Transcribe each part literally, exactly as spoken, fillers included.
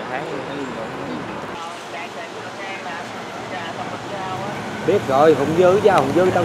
tháng thấy biết rồi, Hùng Dư chứ Hùng Dư tao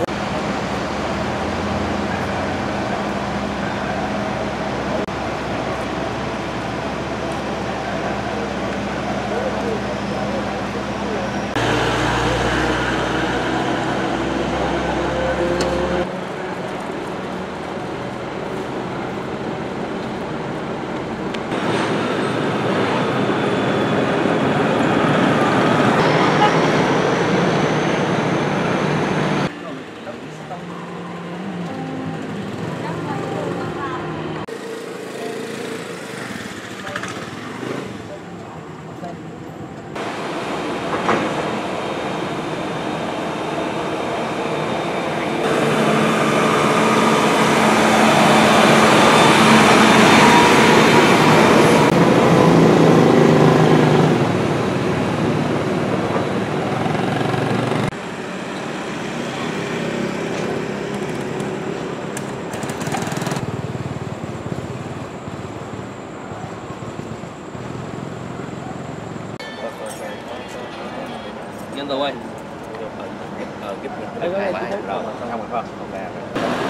nhân tôi ơi. Ờ, giúp mình cái bài rồi, không không không.